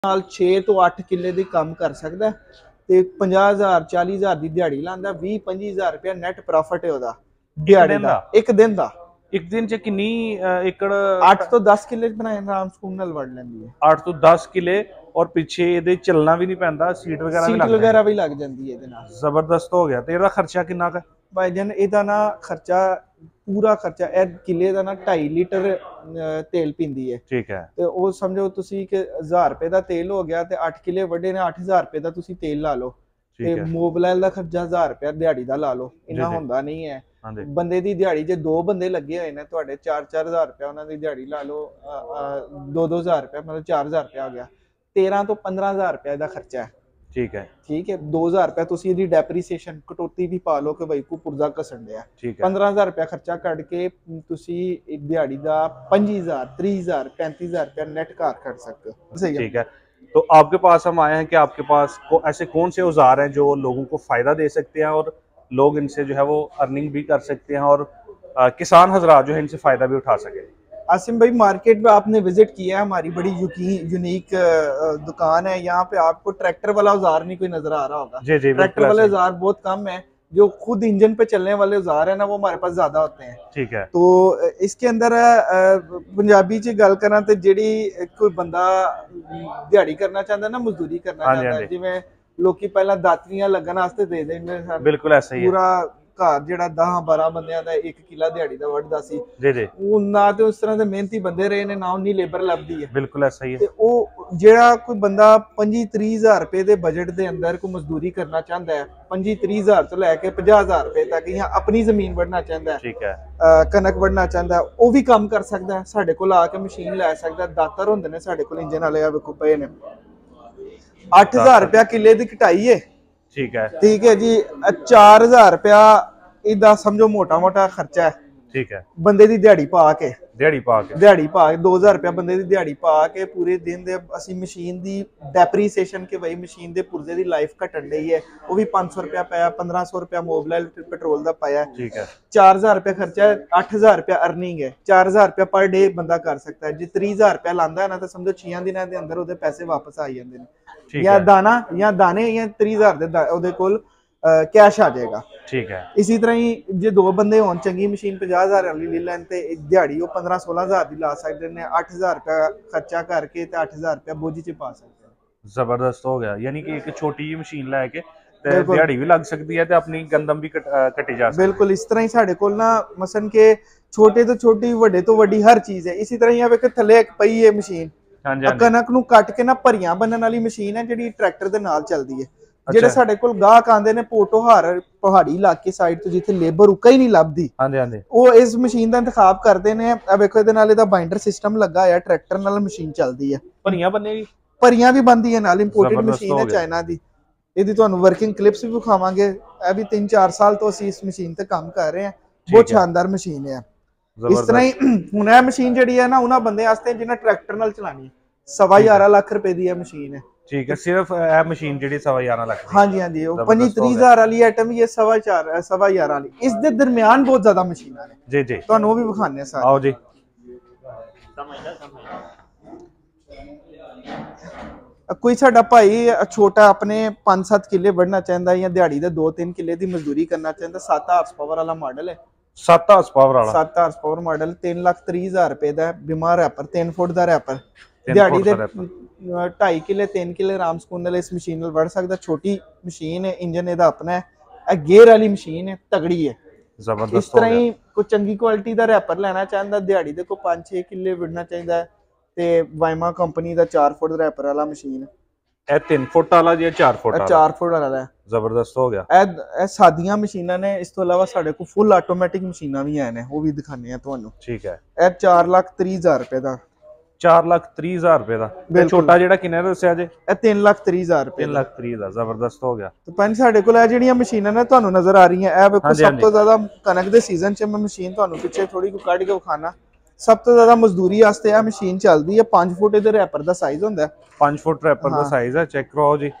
ਨਾਲ 6 ਤੋਂ 8 ਕਿੱਲੇ ਦੀ ਕੰਮ ਕਰ ਸਕਦਾ ਤੇ 50,000 40,000 ਦੀ ਦਿਹਾੜੀ ਲਾਂਦਾ 20-25,000 ਰੁਪਏ ਨੈਟ ਪ੍ਰੋਫਿਟ ਹੈ ਉਹਦਾ ਦਿਹਾੜੀ ਦਾ ਇੱਕ ਦਿਨ ਦਾ। ਇੱਕ ਦਿਨ ਚ ਕਿੰਨੀ ਏਕੜ? 8 ਤੋਂ 10 ਕਿੱਲੇ ਬਣਾਏ ਆਰਾਮ ਸਕੂਨ ਨਾਲ ਵੜ ਲੈਂਦੀ ਹੈ। 8 ਤੋਂ 10 ਕਿੱਲੇ ਔਰ ਪਿੱਛੇ ਇਹਦੇ ਚੱਲਣਾ ਵੀ ਨਹੀਂ ਪੈਂਦਾ, ਸੀਟ ਵਗੈਰਾ ਵੀ ਲੱਗ ਜਾਂਦੀ ਹੈ ਇਹਦੇ ਨਾਲ। ਜ਼ਬਰਦਸਤ ਹੋ ਗਿਆ। ਤੇ ਇਹਦਾ ਖਰਚਾ ਕਿੰਨਾ ਕੁ ਭਾਈ ਜਾਨ? ਇਹਦਾ ਨਾ ਖਰਚਾ ਪੂਰਾ ਖਰਚਾ ਇਹ ਕਿੱਲੇ ਦਾ ਨਾ 2.5 ਲੀਟਰ ਤੇਲ ਪੀਂਦੀ ਹੈ। ਠੀਕ ਹੈ। ਤੇ ਉਹ ਸਮਝੋ ਤੁਸੀਂ ਕਿ 1000 ਰੁਪਏ ਦਾ ਤੇਲ ਹੋ ਗਿਆ ਤੇ 8 ਕਿੱਲੇ ਵੱਡੇ ਨੇ 8000 ਰੁਪਏ ਦਾ ਤੁਸੀਂ ਤੇਲ ਲਾ ਲਓ ਤੇ ਮੋਬਿਲਾਈਲ ਦਾ ਖਰਚਾ 1000 ਰੁਪਏ ਦਿਹਾੜੀ ਦਾ ਲਾ ਲਓ, ਇੰਨਾ ਹੁੰਦਾ ਨਹੀਂ ਹੈ। ਬੰਦੇ ਦੀ ਦਿਹਾੜੀ ਜੇ 2 ਬੰਦੇ ਲੱਗੇ ਹੋਏ ਨੇ ਤੁਹਾਡੇ 4-4000 ਰੁਪਏ ਉਹਨਾਂ ਦੀ ਦਿਹਾੜੀ ਲਾ ਲਓ, 2-2000 ਰੁਪਏ ਮਤਲਬ 4000 ਰੁਪਏ ਆ ਗਿਆ। 13 ਤੋਂ 15000 ਰੁਪਏ ਦਾ ਖਰਚਾ ਹੈ। ਠੀਕ ਹੈ। 2000 ਰੁਪਏ ਤੁਸੀਂ ਇਹਦੀ ਡੈਪਰੀਸੀਏਸ਼ਨ ਕਟੌਤੀ ਵੀ ਪਾ ਲਓ ਕਿ ਬਈ ਕੋ ਪੁਰਜ਼ਾ ਘਸਣ ਡਿਆ। 15000 ਰੁਪਏ ਖਰਚਾ ਕੱਢ ਕੇ ਤੁਸੀਂ ਦਿਹਾੜੀ ਦਾ 25000 30000 35000 रुपया नेट कार कर सकते हो। ठीक है। तो आपके पास हम आए हैं कि आपके पास ऐसे कौन से औजार हैं जो लोगों को फायदा दे सकते हैं और लोग इनसे जो है वो अर्निंग भी कर सकते हैं और किसान हजरात जो है इनसे फायदा भी उठा सके। आसिम भाई मार्केट में आपने विजिट किया है, हमारी बड़ी यूनिक दुकान है। यहाँ पे आपको ट्रैक्टर वाला औजार नहीं कोई नजर आ रहा होगा। जी जी, ट्रैक्टर वाले औजार बहुत कम है, जो खुद इंजन पे चलने वाले औजार है ना वो हमारे पास ज्यादा होते हैं। ठीक है। तो इसके अंदर पंजाबी च गल करा तो जेड़ी कोई बंदा दिहाड़ी करना चाहता है ना, मजदूरी करना चाहता है, जिवें लोकी पहला दातरियां लगन वास्ते दे देंगे। बिल्कुल ऐसा ही है। पूरा घर जेड़ा 10-12 बंदियां दा 1 किला दिहाड़ी दा वड़दा सी। जी जी। ਉਹ ਨਾ ਤੇ ਉਸ ਤਰ੍ਹਾਂ ਦੇ ਮਿਹਨਤੀ ਬੰਦੇ ਰਹੇ ਨੇ, ਨਾ ਉਨੀ ਲੇਬਰ ਲੱਭਦੀ ਹੈ। ਬਿਲਕੁਲ ਐਸਾ ਹੀ ਹੈ। ਤੇ ਉਹ ਜਿਹੜਾ ਕੋਈ ਬੰਦਾ 25-30,000 ਰੁਪਏ ਦੇ ਬਜਟ ਦੇ ਅੰਦਰ ਕੋਈ ਮਜ਼ਦੂਰੀ ਕਰਨਾ ਚਾਹੁੰਦਾ ਹੈ, 25-30,000 ਤੋਂ ਲੈ ਕੇ 50,000 ਰੁਪਏ ਤੱਕ, ਜਾਂ ਆਪਣੀ ਜ਼ਮੀਨ ਵੜਨਾ ਚਾਹੁੰਦਾ ਹੈ, ਠੀਕ ਹੈ, ਕਣਕ ਵੜਨਾ ਚਾਹੁੰਦਾ, ਉਹ ਵੀ ਕੰਮ ਕਰ ਸਕਦਾ ਹੈ। ਸਾਡੇ ਕੋਲ ਆ ਕੇ ਮਸ਼ੀਨ ਲੈ ਸਕਦਾ। ਦਾਤਰ ਹੁੰਦੇ ਨੇ ਸਾਡੇ ਕੋਲ ਇੰਜਨ ਵਾਲੇ, ਆ ਵੇਖੋ ਪਏ ਨੇ। 8000 ਰੁਪਏ ਕਿੱਲੇ ਦੀ ਕਟਾਈ ਹੈ। ਠੀਕ ਹੈ। ਠੀਕ ਹੈ ਜੀ। 4000 ਰੁਪया ਇਹਦਾ ਸਮਝੋ ਮੋਟਾ ਮੋਟਾ ਖਰਚਾ ਹੈ। ਠੀਕ ਹੈ। ਬੰਦੇ ਦੀ ਦਿਹਾੜੀ ਪਾ ਕੇ 2000 ਰੁਪਏ ਬੰਦੇ ਦੀ ਦਿਹਾੜੀ ਪਾ ਕੇ ਪੂਰੇ ਦਿਨ ਦੇ ਅਸੀਂ ਮਸ਼ੀਨ ਦੀ ਡੈਪਰੀਸੀਏਸ਼ਨ ਕਿ ਬਈ ਮਸ਼ੀਨ ਦੇ ਪੁਰਜ਼ੇ ਦੀ ਲਾਈਫ ਘਟਣ ਡਈ ਹੈ, ਉਹ ਵੀ 500 ਰੁਪਏ ਪਾਇਆ, 1500 ਰੁਪਏ ਮੋਬਿਲਾਈਲ ਪੈਟਰੋਲ ਦਾ ਪਾਇਆ। ਠੀਕ ਹੈ। 4000 ਰੁਪਏ ਖਰਚਾ ਹੈ, 8000 ਰੁਪਏ ਅਰਨਿੰਗ ਹੈ। 4000 ਰੁਪਏ ਪਰ ਡੇ ਬੰਦਾ ਕਰ ਸਕਦਾ ਹੈ। ਜੇ 30,000 ਰੁਪਏ ਲਾਂਦਾ ਹੈ ਨਾ ਤਾਂ ਸਮਝੋ 6 ਦਿਨਾਂ ਦੇ ਅੰਦਰ ਉਹਦੇ ਪੈਸੇ ਵਾਪਸ ਆ ਜਾਂਦੇ ਨੇ, ਜਾਂ ਦਾਣੇ ਜਾਂ 30,000 ਦੇ ਉਹਦੇ ਕੋਲ कैश आ जाएगा। ठीक है। इसी तरह ही जो 2 बंदे हो चंगी मशीन 50,000 वाली ले लैन ते दिहाड़ी 15-16,000 की ला सकते हैं। 8,000 रुपया खर्चा करके 8,000 रुपया बोझी च पा सकते हैं। जबरदस्त हो गया। यानी कि एक छोटी जी मशीन लैके दिहाड़ी भी लग सकती है ते अपनी गंदम भी कटी जा सकती है। बिल्कुल इस तरह ही साडे कोल ना मसन के छोटे तो छोटी वड्डे तो वड्डी हर चीज है। इसी तरह ही वेख थले एक पई है मशीन, कनक नूं कट के ना भरियां बनन वाली मशीन है जिहड़ी ट्रैक्टर दे नाल चलदी है। ਜਿਹੜੇ ਸਾਡੇ ਕੋਲ ਗਾਹਕ ਆਂਦੇ ਨੇ ਪੋਟੋਹਾਰ ਪਹਾੜੀ ਇਲਾਕੇ ਸਾਈਡ ਤੋਂ ਜਿੱਥੇ ਲੇਬਰ ਉਕਾ ਹੀ ਨਹੀਂ ਲੱਭਦੀ, ਉਹ ਇਸ ਮਸ਼ੀਨ ਦਾ ਇੰਤਖਾਬ ਕਰਦੇ ਨੇ। ਆ ਵੇਖੋ ਇਹਦੇ ਨਾਲ ਇਹਦਾ ਬਾਈਂਡਰ ਸਿਸਟਮ ਲੱਗਾ ਹੋਇਆ, ਟਰੈਕਟਰ ਨਾਲ ਮਸ਼ੀਨ ਚੱਲਦੀ ਹੈ। ਭਰੀਆਂ ਵੀ ਬਣਦੀ ਹੈ ਨਾਲ, ਇੰਪੋਰਟਡ ਮਸ਼ੀਨ ਹੈ ਚਾਈਨਾ ਦੀ। ਇਹਦੀ ਤੁਹਾਨੂੰ ਵਰਕਿੰਗ ਕਲਿੱਪਸ ਵੀ ਵਿਖਾਵਾਂਗੇ। ਇਹ ਵੀ 3-4 ਸਾਲ ਤੋਂ ਅਸੀਂ ਇਸ ਮਸ਼ੀਨ ਤੇ ਕੰਮ ਕਰ ਰਹੇ ਹਾਂ। ਬਹੁਤ ਸ਼ਾਨਦਾਰ ਮਸ਼ੀਨ ਹੈ। ਇਸ ਤਰ੍ਹਾਂ ਹੀ ਹੁਣ ਇਹ ਮਸ਼ੀਨ ਜਿਹੜੀ ਹੈ ਨਾ ਉਹਨਾਂ ਬੰਦੇ ਵਾਸਤੇ ਜਿਹਨਾਂ ਟਰੈਕਟਰ ਨਾਲ ਚਲਾਣੀ, 11.5 ਲੱਖ ਰੁਪਏ ਦੀ ਇਹ ਮਸ਼ੀਨ ਹੈ। ठीक है। सिर्फ यह मशीन जी 11.5 लाख। हाँ जी, हाँ जी। 25-30,000 वाली आइटम ये 11.5 वाली, इस दे दरमियान बहुत ज्यादा मशीनां ने। जी जी, ਤੁਹਾਨੂੰ ਉਹ ਵੀ ਵਿਖਾਣੇ ਸਾਰੇ। आओ जी। ਕੋਈ ਸਾਡਾ ਭਾਈ ਛੋਟਾ ਆਪਣੇ 5-7 ਕਿੱਲੇ ਵੜਨਾ ਚਾਹੁੰਦਾ ਜਾਂ ਦਿਹਾੜੀ ਦੇ 2-3 ਕਿੱਲੇ ਦੀ ਮਜ਼ਦੂਰੀ ਕਰਨਾ ਚਾਹੁੰਦਾ, 7 ਹਾਰਸ ਪਾਵਰ ਵਾਲਾ ਮਾਡਲ ਹੈ। 7 ਹਾਰਸ ਪਾਵਰ ਵਾਲਾ 7 ਹਾਰਸ ਪਾਵਰ ਮਾਡਲ 3,30,000 ਰੁਪਏ ਦਾ। ਬਿਮਾਰ ਰੈਪਰ 3 ਫੁੱਟ ਦਾ ਰੈਪਰ, ਦਿਹਾੜੀ ਦੇ 2.5 ਕਿੱਲੇ 3 ਕਿੱਲੇ ਆਰਾਮ ਸਕੂਨ ਨਾਲ ਇਸ ਮਸ਼ੀਨ ਨਾਲ ਵੜ ਸਕਦਾ। ਛੋਟੀ ਮਸ਼ੀਨ ਹੈ, ਇੰਜਨ ਇਹਦਾ ਆਪਣਾ ਹੈ, ਇਹ ਗੇਅਰ ਵਾਲੀ ਮਸ਼ੀਨ ਹੈ, ਤਗੜੀ ਹੈ। ਜ਼ਬਰਦਸਤ। ਇਸ ਤਰ੍ਹਾਂ ਹੀ ਕੋਈ ਚੰਗੀ ਕੁਆਲਿਟੀ ਦਾ ਰੈਪਰ ਲੈਣਾ ਚਾਹੁੰਦਾ, ਦਿਹਾੜੀ ਦੇ ਕੋਈ 5-6 ਕਿੱਲੇ ਵੜਨਾ ਚਾਹੀਦਾ ਤੇ ਵਾਈਮਾ ਕੰਪਨੀ ਦਾ 4 ਫੁੱਟ ਰੈਪਰ ਵਾਲਾ ਮਸ਼ੀਨ ਹੈ। ਇਹ 3 ਫੁੱਟ ਵਾਲਾ ਜਾਂ 4 ਫੁੱਟ ਵਾਲਾ? 4 ਫੁੱਟ ਵਾਲਾ ਹੈ। ਜ਼ਬਰਦਸਤ ਹੋ ਗਿਆ। ਇਹ ਸਾਦੀਆਂ ਮਸ਼ੀਨਾਂ ਨੇ। ਇਸ ਤੋਂ ਇਲਾਵਾ ਸਾਡੇ ਕੋਲ ਫੁੱਲ ਆਟੋਮੈਟਿਕ ਮਸ਼ੀਨਾਂ ਵੀ ਆਏ ਨੇ, ਉਹ ਵੀ ਦਿਖਾਣੇ ਆ ਤੁਹਾਨੂੰ। ਠੀਕ ਹੈ। ਇਹ 4,30,000 ਰੁਪਏ ਦਾ। 4,30,000 ਰੁਪਏ ਦਾ। ਛੋਟਾ ਜਿਹੜਾ ਕਿੰਨੇ ਦਾ ਦੱਸਿਆ ਜੇ? ਇਹ 3,30,000 ਰੁਪਏ। 3,30,000 ਦਾ। ਜ਼ਬਰਦਸਤ ਹੋ ਗਿਆ। ਤੇ ਪੰਜ ਸਾਡੇ ਕੋਲ ਇਹ ਜਿਹੜੀਆਂ ਮਸ਼ੀਨਾਂ ਨੇ ਤੁਹਾਨੂੰ ਨਜ਼ਰ ਆ ਰਹੀਆਂ, ਇਹ ਵੇਖੋ ਸਭ ਤੋਂ ਜ਼ਿਆਦਾ ਕਣਕ ਦੇ ਸੀਜ਼ਨ 'ਚ ਮੈਂ ਮਸ਼ੀਨ ਤੁਹਾਨੂੰ ਪਿੱਛੇ ਥੋੜੀ ਕੁ ਕੱਢ ਕੇ ਵਿਖਾਣਾ। ਸਭ ਤੋਂ ਜ਼ਿਆਦਾ ਮਜ਼ਦੂਰੀ ਵਾਸਤੇ ਇਹ ਮਸ਼ੀਨ ਚੱਲਦੀ ਹੈ। 5 ਫੁੱਟ ਇਹਦੇ ਰੈਪਰ ਦਾ ਸਾਈਜ਼ ਹੁੰਦਾ ਹੈ। 5 ਫੁੱਟ ਰੈਪਰ ਦਾ ਸਾਈਜ਼ ਹੈ। ਚੈੱਕ ਕਰੋ ਜੀ।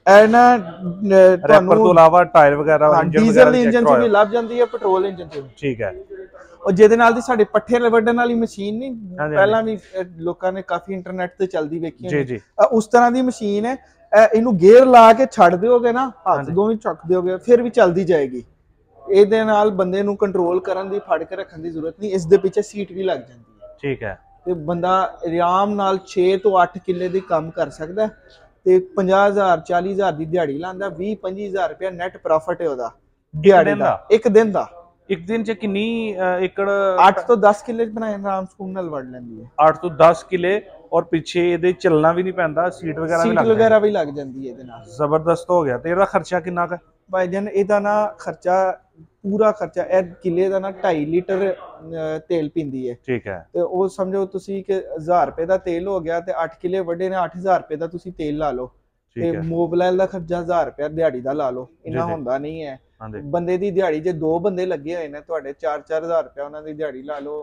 ਇਹ ਨਾ ਰੈਪਰ ਤੋਂ ਇਲਾਵਾ ਟਾਇਰ ਵਗੈਰਾ ਡੀਜ਼ਲ ਇੰਜਨ 'ਚ ਵੀ ਲੱਭ ਜਾਂਦੀ ਹੈ, ਪੈਟਰੋਲ ਇੰਜਨ 'ਚ ਵੀ। ਠੀਕ ਹੈ। ਔਰ ਜਿਹਦੇ ਨਾਲ ਦੀ ਸਾਡੇ ਪੱਠੇ ਵੱਢਣ ਵਾਲੀ ਮਸ਼ੀਨ ਨਹੀਂ, ਪਹਿਲਾਂ ਵੀ ਲੋਕਾਂ ਨੇ ਕਾਫੀ ਇੰਟਰਨੈਟ ਤੇ ਚੱਲਦੀ ਵੇਖੀ ਜੀ ਜੀ, ਉਸ ਤਰ੍ਹਾਂ ਦੀ ਮਸ਼ੀਨ ਹੈ। ਇਹਨੂੰ ਗੇਅਰ ਲਾ ਕੇ ਛੱਡ ਦਿਓਗੇ ਨਾ, ਹੱਥ ਦੋਵੇਂ ਚੱਕ ਦਿਓਗੇ, ਫਿਰ ਵੀ ਚੱਲਦੀ ਜਾਏਗੀ। ਇਹਦੇ ਨਾਲ ਬੰਦੇ ਨੂੰ ਕੰਟਰੋਲ ਕਰਨ ਦੀ, ਫੜ ਕੇ ਰੱਖਣ ਦੀ ਜ਼ਰੂਰਤ ਨਹੀਂ। ਇਸ ਦੇ ਪਿੱਛੇ ਸੀਟ ਵੀ ਲੱਗ ਜਾਂਦੀ ਹੈ। ਠੀਕ ਹੈ। ਤੇ ਬੰਦਾ ਆਰਾਮ ਨਾਲ 6 ਤੋਂ 8 ਕਿੱਲੇ ਦੀ ਕੰਮ ਕਰ ਸਕਦਾ ਤੇ 50,000 40,000 ਦੀ ਦਿਹਾੜੀ ਲਾਂਦਾ, 20-25,000 ਰੁਪਏ ਨੈਟ ਪ੍ਰੋਫਿਟ ਹੈ ਉਹਦਾ ਦਿਹਾੜੀ ਦਾ, ਇੱਕ ਦਿਨ ਦਾ। ਇੱਕ ਦਿਨ 'ਚ ਕਿੰਨੀ ਏਕੜ? 8 ਤੋਂ 10 ਕਿੱਲੇ ਬਣਾਏ ਆਰਾਮ ਸਕੂਨ ਨਾਲ ਵੜ ਲੈਂਦੀ ਹੈ। 8 ਤੋਂ 10 ਕਿੱਲੇ, ਔਰ ਪਿੱਛੇ ਇਹਦੇ ਚੱਲਣਾ ਵੀ ਨਹੀਂ ਪੈਂਦਾ, ਸੀਟ ਵਗੈਰਾ ਵੀ ਲੱਗ ਜਾਂਦੀ ਹੈ ਇਹਦੇ ਨਾਲ। ਜ਼ਬਰਦਸਤ ਹੋ ਗਿਆ। ਤੇ ਇਹਦਾ ਖਰਚਾ ਕਿੰਨਾ ਕੁ ਭਾਈ ਜਾਨ? ਇਹਦਾ ਨਾ ਖਰਚਾ, ਪੂਰਾ ਖਰਚਾ ਇਹ ਕਿੱਲੇ ਦਾ ਨਾ 2.5 ਲੀਟਰ ਤੇਲ ਪੀਂਦੀ ਹੈ। ਠੀਕ ਹੈ। ਤੇ ਉਹ ਸਮਝੋ ਤੁਸੀਂ ਕਿ 1000 ਰੁਪਏ ਦਾ ਤੇਲ ਹੋ ਗਿਆ, ਤੇ 8 ਕਿੱਲੇ ਵੱਡੇ ਨੇ, 8000 ਰੁਪਏ ਦਾ ਤੁਸੀਂ ਤੇਲ ਲਾ ਲਓ। ਤੇ ਮੋਬਿਲਾਈਲ ਦਾ ਖਰਚਾ 1000 ਰੁਪਏ ਦਿਹਾੜੀ ਦਾ ਲਾ ਲਓ, ਇੰਨਾ ਹੁੰਦਾ ਨਹੀਂ ਹੈ। ਬੰਦੇ ਦੀ ਦਿਹਾੜੀ, ਜੇ 2 ਬੰਦੇ ਲੱਗੇ ਹੋਏ ਨੇ ਤੁਹਾਡੇ, 4-4000 ਰੁਪਏ ਉਹਨਾਂ ਦੀ ਦਿਹਾੜੀ ਲਾ ਲਓ,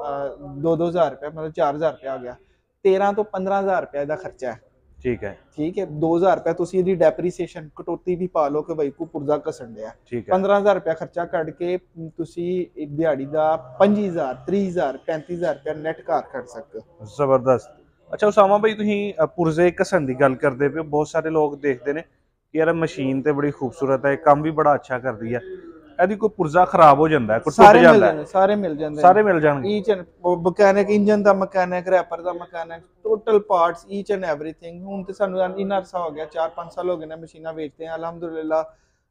2-2000 ਰੁਪਏ, ਮਤਲਬ 4000 ਰੁਪਏ ਆ ਗਿਆ। 13 ਤੋਂ 15000 ਰੁਪਏ ਦਾ ਖਰਚਾ ਹੈ। ਠੀਕ ਹੈ। ਠੀਕ ਹੈ। 2000 ਰੁਪਏ ਤੁਸੀਂ ਇਹਦੀ ਡੈਪਰੀਸੀਏਸ਼ਨ ਕਟੌਤੀ ਵੀ ਪਾ ਲਓ ਕਿ ਬਈ ਕੋ ਪੁਰਜ਼ਾ ਘਸਣ ਡਿਆ। 15000 ਰੁਪਏ ਖਰਚਾ ਕੱਢ ਕੇ ਤੁਸੀਂ ਦਿਹਾੜੀ ਦਾ 25000 30000 35000 ਰੁਪਏ ਨੈਟ ਘਰ ਕੱਢ ਸਕਦੇ ਹੋ। ਜ਼ਬਰਦਸਤ। ਅੱਛਾ ਉਸਾਮਾ ਭਾਈ, ਤੁਸੀਂ ਪੁਰਜ਼ੇ ਘਸਣ ਦੀ ਗੱਲ ਕਰਦੇ ਪਏ ਹੋ। ਬਹੁਤ ਸਾਰੇ ਲੋਕ ਦੇਖਦੇ ਨੇ ਕਿ ਯਾਰ ਮਸ਼ੀਨ ਤੇ ਬੜੀ ਖੂਬਸੂਰਤ ਹੈ, ਕੰਮ ਵੀ ਬੜਾ ਅੱਛਾ ਕਰਦੀ ਹੈ, ਇਹਦੀ ਕੋਈ ਪੁਰਜ਼ਾ ਖਰਾਬ ਹੋ ਜਾਂਦਾ ਹੈ, ਕੋਈ ਟੁੱਟ ਜਾਂਦਾ ਹੈ? ਸਾਰੇ ਮਿਲ ਜਾਂਦੇ, ਸਾਰੇ ਮਿਲ ਜਾਣਗੇ। ਈਚ ਐਂਡ ਮਕੈਨਿਕ, ਇੰਜਨ ਦਾ ਮਕੈਨਿਕ, ਰੈਪਰ ਦਾ mechanic, total parts, each and everything. ਹੁਣ ਤੇ ਸਾਨੂੰ ਇੰਨਾ ਅਰਸਾ ਹੋ ਗਿਆ, 4-5 ਸਾਲ ਹੋ ਗਏ ਨੇ ਮਸ਼ੀਨਾਂ ਵੇਚਦੇ ਆ, ਅਲਹਮਦੁਲਿਲਾ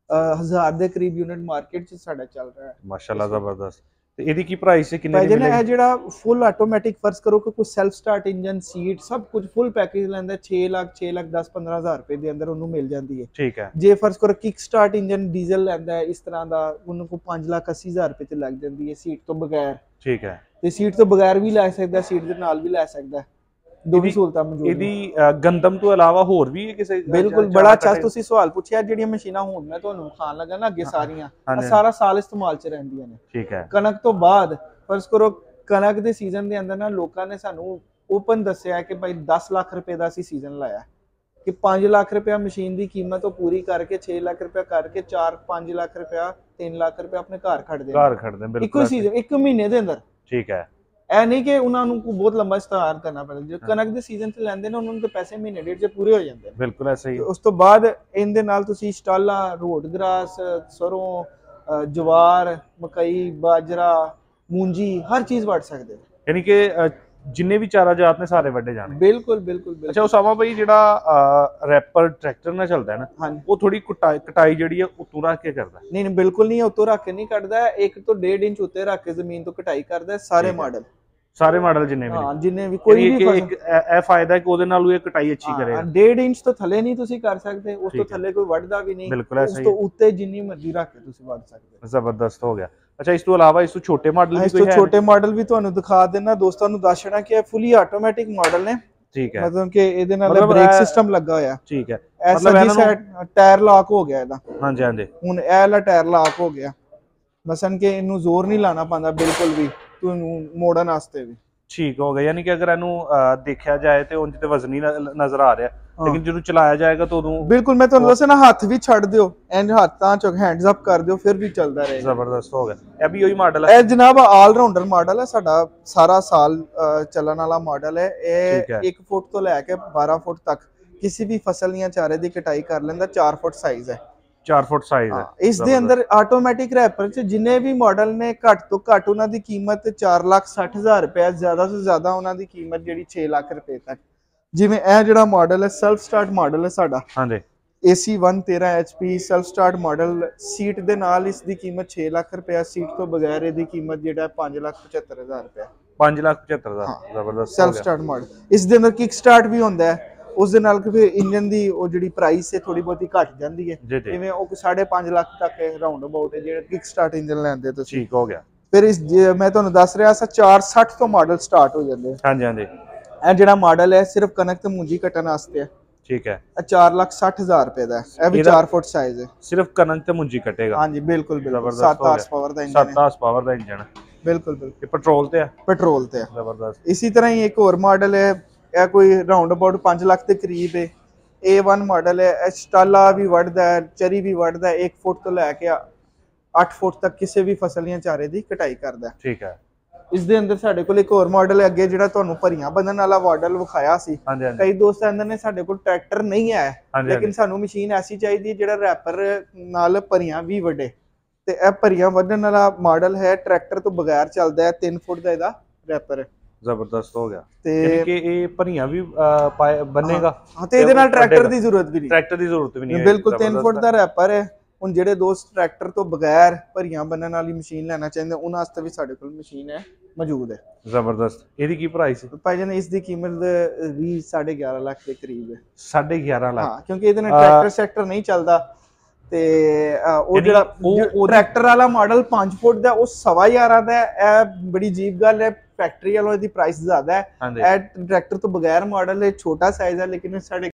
1000 ਦੇ ਕਰੀਬ ਯੂਨਿਟ ਮਾਰਕੀਟ 'ਚ ਸਾਡਾ ਚੱਲ ਰਿਹਾ ਹੈ। ਮਾਸ਼ਾਅੱਲਾ, ਜ਼ਬਰਦਸਤ। ਤੇ ਇਹਦੀ ਕੀ ਪ੍ਰਾਈਸ ਹੈ, ਕਿੰਨੇ ਦੀ ਮਿਲੇਗੀ? ਇਹ ਜਿਹੜਾ ਫੁੱਲ ਆਟੋਮੈਟਿਕ ਫਰਜ਼ ਕਰੋ ਕਿ ਕੋਈ ਸੈਲਫ ਸਟਾਰਟ ਇੰਜਨ, ਸੀਟ, ਸਭ ਕੁਝ ਫੁੱਲ ਪੈਕੇਜ ਲੈਂਦਾ 6 ਲੱਖ 10-15,000 ਰੁਪਏ ਦੇ ਅੰਦਰ ਉਹਨੂੰ ਮਿਲ ਜਾਂਦੀ ਹੈ। ਠੀਕ ਹੈ। ਜੇ ਫਰਜ਼ ਕਰੋ ਕਿਕ ਸਟਾਰਟ ਇੰਜਨ ਡੀਜ਼ਲ ਲੈਂਦਾ ਇਸ ਤਰ੍ਹਾਂ ਦਾ, ਉਹਨੂੰ ਕੋ 5,80,000 ਰੁਪਏ ਤੇ ਲੱਗ ਜਾਂਦੀ ਹੈ ਸੀਟ ਤੋਂ ਬਗੈਰ। ਠੀਕ ਹੈ। ਤੇ ਸੀਟ ਤੋਂ ਬਗੈਰ ਵੀ ਲੈ ਸਕਦਾ, ਸੀਟ ਦੇ ਨਾਲ ਵੀ ਲੈ ਸਕਦਾ, ਦੋਵੇਂ ਸਹੂਲਤਾਂ ਮੌਜੂਦ ਨੇ। ਇਹਦੀ ਗੰਦਮ ਤੋਂ ਇਲਾਵਾ ਹੋਰ ਵੀ ਕਿਸੇ? ਬਿਲਕੁਲ, ਬੜਾ ਅੱਛਾ ਤੁਸੀਂ ਸਵਾਲ ਪੁੱਛਿਆ। ਜਿਹੜੀਆਂ ਮਸ਼ੀਨਾਂ ਹੁਣ ਮੈਂ ਤੁਹਾਨੂੰ ਖਾਣ ਲੱਗਾ ਨਾ ਅੱਗੇ, ਸਾਰੀਆਂ ਸਾਰਾ ਸਾਲ ਇਸਤੇਮਾਲ 'ਚ ਰਹਿੰਦੀਆਂ ਨੇ। ਠੀਕ ਹੈ। ਕਣਕ ਤੋਂ ਬਾਅਦ ਫਰਜ਼ ਕਰੋ ਕਣਕ ਦੇ ਸੀਜ਼ਨ ਦੇ ਅੰਦਰ ਨਾ ਲੋਕਾਂ ਨੇ ਸਾਨੂੰ ਓਪਨ ਦੱਸਿਆ ਕਿ ਭਾਈ 10 ਲੱਖ ਰੁਪਏ ਦਾ ਅਸੀਂ ਸੀਜ਼ਨ ਲਾਇਆ, ਕਿ 5 ਲੱਖ ਰੁਪਏ ਮਸ਼ੀਨ ਦੀ ਕੀਮਤ ਉਹ ਪੂਰੀ ਕਰਕੇ 6 ਲੱਖ ਰੁਪਏ ਕਰਕੇ 4-5 ਲੱਖ ਰੁਪਏ 3 ਲੱਖ ਰੁਪਏ ਆਪਣੇ ਘਰ ਖੜਦੇ ਬਿਲਕੁਲ ਇੱਕੋ ਸੀਜ਼ਨ, ਇੱਕ ਮਹੀਨੇ ਦੇ ਅੰਦਰ। ਠੀਕ ਹੈ। ਇਹ ਨਹੀਂ ਕਿ ਉਹਨਾਂ ਨੂੰ ਕੋਈ ਬਹੁਤ ਲੰਬਾ ਇਸਤਿਹਾਰ ਕਰਨਾ ਪੈਂਦਾ। ਜੋ ਕਣਕ ਦੇ ਸੀਜ਼ਨ 'ਚ ਲੈਂਦੇ ਨੇ ਉਹਨਾਂ ਨੂੰ ਤਾਂ ਪੈਸੇ ਮਹੀਨੇ ਡੇਢ 'ਚ ਪੂਰੇ ਹੋ ਜਾਂਦੇ ਨੇ। ਬਿਲਕੁਲ ਐਸਾ ਹੀ। ਉਸ ਤੋਂ ਬਾਅਦ ਇਹਦੇ ਨਾਲ ਤੁਸੀਂ ਸਟਾਲਾ, ਰੋਡ ਗਰਾਸ, ਸਰੋਂ, ਜਵਾਰ, ਮਕਈ, ਬਾਜਰਾ, ਮੂੰਜੀ, ਹਰ ਚੀਜ਼ ਵੱਢ ਸਕਦੇ ਹੋ। ਯਾਨੀ ਕਿ ਜਿੰਨੇ ਵੀ ਚਾਰਾ ਜਾਤ ਨੇ ਸਾਰੇ ਵੱਢੇ ਜਾਣ। ਬਿਲਕੁਲ ਬਿਲਕੁਲ। ਅੱਛਾ ਉਸਾਮਾ ਭਾਈ, ਜਿਹੜਾ ਰੈਪਰ ਟਰੈਕਟਰ ਨਾਲ ਚੱਲਦਾ ਹੈ ਨਾ, ਉਹ ਥੋੜੀ ਕਟਾਈ ਜਿਹੜੀ ਹੈ ਉਤੋਂ ਰੱਖ ਕੇ ਕਰਦਾ? ਨਹੀਂ ਨਹੀਂ, ਬਿਲਕੁਲ ਨਹੀਂ, ਉਤੋਂ ਰੱਖ ਕੇ ਨਹੀਂ ਕੱਢਦਾ। 1 ਤੋਂ 1.5 ਇੰਚ ਉੱਤੇ ਰੱਖ ਕੇ ਜ਼ਮੀਨ ਤੋਂ ਕਟਾਈ ਕਰਦਾ। ਸਾਰੇ ਮਾਡਲ ਜਿੰਨੇ ਵੀ? ਹਾਂ, ਜਿੰਨੇ ਵੀ। ਕੋਈ ਵੀ ਇਹ ਫਾਇਦਾ ਹੈ ਕਿ ਉਹਦੇ ਨਾਲ ਇਹ ਕਟਾਈ ਅੱਛੀ ਕਰੇਗਾ। 1.5 ਇੰਚ ਤੋਂ ਥੱਲੇ ਨਹੀਂ ਤੁਸੀਂ ਕਰ ਸਕਦੇ, ਉਸ ਤੋਂ ਥੱਲੇ ਕੋਈ ਵੱਢਦਾ ਵੀ ਨਹੀਂ। ਬਿਲਕੁਲ ਐਸਾ ਹੀ। ਉਸ ਤੋਂ ਉੱਤੇ ਜਿੰਨੀ ਮਰਜ਼ੀ ਰੱਖ ਕੇ ਤੁਸੀਂ ਵੱਢ ਸਕਦੇ ਹੋ। ਜ਼ਬਰਦਸਤ ਹੋ ਗਿਆ। ਅੱਛਾ, ਇਸ ਤੋਂ ਇਲਾਵਾ ਇਸ ਤੋਂ ਛੋਟੇ ਮਾਡਲ ਵੀ ਕੋਈ ਹੈ? ਛੋਟੇ ਮਾਡਲ ਵੀ ਤੁਹਾਨੂੰ ਦਿਖਾ ਦੇਣਾ, ਦੋਸਤਾਂ ਨੂੰ ਦੱਸਣਾ ਕਿ ਇਹ ਫੁੱਲੀ ਆਟੋਮੈਟਿਕ ਮਾਡਲ ਨੇ। ਠੀਕ ਹੈ। ਮਤਲਬ ਕਿ ਇਹਦੇ ਨਾਲ ਬ੍ਰੇਕ ਸਿਸਟਮ ਲੱਗਾ ਹੋਇਆ। ਠੀਕ ਹੈ। ਮਤਲਬ ਟਾਇਰ ਲੌਕ ਹੋ ਗਿਆ ਇਹਦਾ। ਹਾਂਜੀ ਹਾਂਜੀ। ਹੁਣ ਇਹ ਵਾਲਾ ਟਾਇਰ ਲੌਕ ਹੋ ਗਿਆ, ਮਸਲਨ ਕਿ ਇਹਨੂੰ ਜ਼ੋਰ ਨਹੀਂ ਲਾਣਾ ਪੈਂਦਾ ਬਿਲਕੁਲ ਵੀ, ਤੁਹਾਨੂੰ ਮੋੜਨ ਵਾਸਤੇ ਵੀ। ਠੀਕ ਹੋ ਗਿਆ। ਯਾਨੀ ਕਿ ਅਗਰ ਇਹਨੂੰ ਦੇਖਿਆ ਜਾਏ ਤੇ ਉਂਝ ਤੇ ਵਜ਼ਨੀ ਨਜ਼ਰ ਆ ਰਿਹਾ, ਲੇਕਿਨ ਜਦੋਂ ਚਲਾਇਆ ਜਾਏਗਾ ਤਾਂ ਉਦੋਂ ਬਿਲਕੁਲ, ਮੈਂ ਤੁਹਾਨੂੰ ਦੱਸਿਆ ਨਾ, ਹੱਥ ਵੀ ਛੱਡ ਦਿਓ, ਇੰਜ ਹੱਥਾਂ ਚ ਹੈਂਡਸ ਅਪ ਕਰ ਦਿਓ, ਫਿਰ ਵੀ ਚੱਲਦਾ ਰਹੇਗਾ। ਜ਼ਬਰਦਸਤ ਹੋ ਗਿਆ। ਇਹ ਵੀ ਉਹੀ ਮਾਡਲ ਹੈ? ਇਹ ਜਨਾਬ ਆਲ ਰਾਉਂਡਰ ਮਾਡਲ ਹੈ ਸਾਡਾ, ਸਾਰਾ ਸਾਲ ਚੱਲਣ ਵਾਲਾ ਮਾਡਲ ਹੈ। ਇਹ 1 ਫੁੱਟ ਤੋਂ ਲੈ ਕੇ 12 ਫੁੱਟ ਤੱਕ ਕਿਸੇ ਵੀ ਫਸਲ ਜਾਂ ਚਾਰੇ ਦੀ ਕਟਾਈ ਕਰ ਲੈਂਦਾ। 4 ਫੁੱਟ ਸਾਈਜ਼ ਹੈ। 4 ਫੁੱਟ ਸਾਈਜ਼ ਹੈ। ਇਸ ਦੇ ਅੰਦਰ ਆਟੋਮੈਟਿਕ ਰੈਪਰ ਚ ਜਿੰਨੇ ਵੀ ਮਾਡਲ ਨੇ, ਘੱਟ ਤੋਂ ਘੱਟ ਉਹਨਾਂ ਦੀ ਕੀਮਤ 4,60,000 ਰੁਪਏ, ਜ਼ਿਆਦਾ ਤੋਂ ਜ਼ਿਆਦਾ ਉਹਨਾਂ ਦੀ ਕੀਮਤ ਜਿਹੜੀ 6 ਲੱਖ ਰੁਪਏ ਤੱਕ। ਜਿਵੇਂ ਇਹ ਜਿਹੜਾ ਮਾਡਲ ਹੈ ਸੈਲਫ ਸਟਾਰਟ ਮਾਡਲ ਹੈ ਸਾਡਾ। ਹਾਂਜੀ। AC 113 HP self start model, seat ਦੇ ਨਾਲ ਇਸ ਦੀ ਕੀਮਤ 6 ਲੱਖ ਰੁਪਏ, ਸੀਟ ਤੋਂ ਬਗੈਰ ਇਹਦੀ ਕੀਮਤ ਜਿਹੜਾ 5,75,000 ਰੁਪਏ। 5,75,000। ਜ਼ਬਰਦਸਤ। Self start model. ਇਸ ਦੇ ਅੰਦਰ ਕਿਕ ਸਟਾਰਟ ਵੀ ਹੁੰਦਾ ਹੈ, ਉਸ ਦੇ ਨਾਲ ਫਿਰ ਇੰਜਨ ਦੀ ਉਹ ਜਿਹੜੀ ਪ੍ਰਾਈਸ ਹੈ ਥੋੜੀ ਬਹੁਤੀ ਘਟ ਜਾਂਦੀ ਹੈ। ਜਿਵੇਂ ਉਹ 5.5 ਲੱਖ ਤੱਕ ਰਾਉਂਡ ਅਬਾਊਟ ਹੈ ਜਿਹੜਾ ਕਿਕ ਸਟਾਰਟ ਇੰਜਨ ਲੈਂਦੇ ਤੁਸੀਂ। ਠੀਕ ਹੋ ਗਿਆ। ਫਿਰ ਇਸ ਮੈਂ ਤੁਹਾਨੂੰ ਦੱਸ ਰਿਹਾ ਸੀ 460 ਤੋਂ ਮਾਡਲ ਸਟਾਰਟ ਹੋ ਜਾਂਦੇ। ਹਾਂਜੀ ਹਾਂਜੀ। ਇਹ ਜਿਹੜਾ ਮਾਡਲ ਹੈ ਸਿਰਫ ਕਣਕ ਤੇ ਮੂੰਜੀ ਕੱਟਣ ਵਾਸਤੇ ਹੈ। ਠੀਕ ਹੈ। ਇਹ 4,60,000 ਰੁਪਏ ਦਾ ਹੈ। ਇਹ ਵੀ 4 ਫੁੱਟ ਸਾਈਜ਼ ਹੈ। ਸਿਰਫ ਕਣਕ ਤੇ ਮੂੰਜੀ ਕੱਟੇਗਾ? ਹਾਂਜੀ ਬਿਲਕੁਲ ਬਿਲਕੁਲ। 7 ਹਾਰਸ ਪਾਵਰ ਦਾ ਇੰਜਨ ਹੈ। 7 ਹਾਰਸ ਪਾਵਰ ਦਾ ਇੰਜਨ ਹੈ। ਬਿਲਕੁਲ ਬਿਲਕੁਲ। ਇਹ ਪੈਟਰੋਲ ਤੇ ਹੈ? ਪੈਟਰੋਲ ਤੇ ਹੈ। ਜ਼ਬਰਦਸਤ। ਇਸੇ ਤਰ੍ਹਾਂ ਹੀ ਇੱਕ ਹੋਰ ਮਾਡਲ ਹੈ, ਇਹ ਕੋਈ ਰਾਉਂਡ ਅਬਾਊਟ 5 ਲੱਖ ਦੇ ਕਰੀਬ ਹੈ। A1 ਮਾਡਲ ਹੈ। ਸਟਾਲਾ ਵੀ ਵੱਢਦਾ ਹੈ, ਚਰੀ ਵੀ ਵੱਢਦਾ, 1 ਫੁੱਟ ਤੋਂ ਲੈ ਕੇ 8 ਫੁੱਟ ਤੱਕ ਕਿਸੇ ਵੀ ਫਸਲ ਜਾਂ ਚਾਰੇ ਦੀ ਕਟਾਈ ਕਰਦਾ। ਠੀਕ ਹੈ। ਇਸ ਦੇ ਅੰਦਰ ਸਾਡੇ ਕੋਲ ਇੱਕ ਹੋਰ ਮਾਡਲ ਹੈ ਅੱਗੇ, ਜਿਹੜਾ ਤੁਹਾਨੂੰ ਭਰੀਆਂ ਬੰਨਣ ਵਾਲਾ ਮਾਡਲ ਵਿਖਾਇਆ ਸੀ। ਕਈ ਦੋਸਤ ਕਹਿੰਦੇ ਨੇ ਸਾਡੇ ਕੋਲ ਟਰੈਕਟਰ ਨਹੀਂ ਹੈ, ਲੇਕਿਨ ਸਾਨੂੰ ਮਸ਼ੀਨ ਐਸੀ ਚਾਹੀਦੀ ਜਿਹੜਾ ਰੈਪਰ ਨਾਲ ਭਰੀਆਂ ਵੀ ਵੱਢੇ, ਤੇ ਇਹ ਭਰੀਆਂ ਵੱਢਣ ਵਾਲਾ ਮਾਡਲ ਹੈ। ਟਰੈਕਟਰ ਤੋਂ ਬਗੈਰ ਚੱਲਦਾ ਹੈ, 3 ਫੁੱਟ ਦਾ ਇਹਦਾ ਰੈਪਰ ਹੈ। ਜ਼ਬਰਦਸਤ ਹੋ ਗਿਆ। ਤੇ ਕਿ ਇਹ ਭਰੀਆਂ ਵੀ ਬੰਨੇਗਾ। ਹਾਂ, ਤੇ ਇਹਦੇ ਨਾਲ ਟਰੈਕਟਰ ਦੀ ਜ਼ਰੂਰਤ ਵੀ ਨਹੀਂ, ਟਰੈਕਟਰ ਦੀ ਜ਼ਰੂਰਤ ਵੀ ਨਹੀਂ, ਬਿਲਕੁਲ 3 ਫੁੱਟ ਦਾ ਰੈਪਰ ਹੈ। ਹੁਣ ਜਿਹੜੇ ਦੋਸਤ ਟਰੈਕਟਰ ਤੋਂ ਬਗੈਰ ਭਰੀਆਂ ਬੰਨਣ ਵਾਲੀ ਮਸ਼ੀਨ ਲੈਣਾ ਚਾਹੁੰਦੇ, ਉਹਨਾਂ ਵਾਸਤੇ ਵੀ ਸਾਡੇ ਕੋਲ ਮਸ਼ੀਨ ਹੈ, ਮੌਜੂਦ ਹੈ। ਜ਼ਬਰਦਸਤ। ਇਹਦੀ ਕੀ ਪ੍ਰਾਈਸ ਹੈ ਭਾਈ ਜਾਨ? ਇਸ ਦੀ ਕੀਮਤ ਵੀ 11.5 ਲੱਖ ਦੇ ਕਰੀਬ ਹੈ। 11.5 ਲੱਖ? ਹਾਂ, ਕਿਉਂਕਿ ਇਹਦੇ ਨਾਲ ਟਰੈਕਟਰ ਸੈਕਟਰ ਨਹੀਂ ਚੱਲਦਾ, ਤੇ ਉਹ ਜਿਹੜਾ ਟਰੈਕਟਰ ਵਾਲਾ ਮਾਡਲ 5 ਫੁੱਟ ਦਾ, ਉਹ 11.5 ਦਾ ਹੈ। ਇਹ ਬੜੀ ਅਜੀਬ ਗੱਲ ਹੈ, ਫੈਕਟਰੀ ਵਾਲੋਂ ਇਹਦੀ ਪ੍ਰਾਈਸ ਜ਼ਿਆਦਾ ਹੈ। ਇਹ ਟਰੈਕਟਰ ਤੋਂ ਬਗੈਰ ਮਾਡਲ ਹੈ, ਛੋਟਾ ਸਾਈਜ਼ ਹੈ, ਲੇਕਿਨ ਸਾਡੇ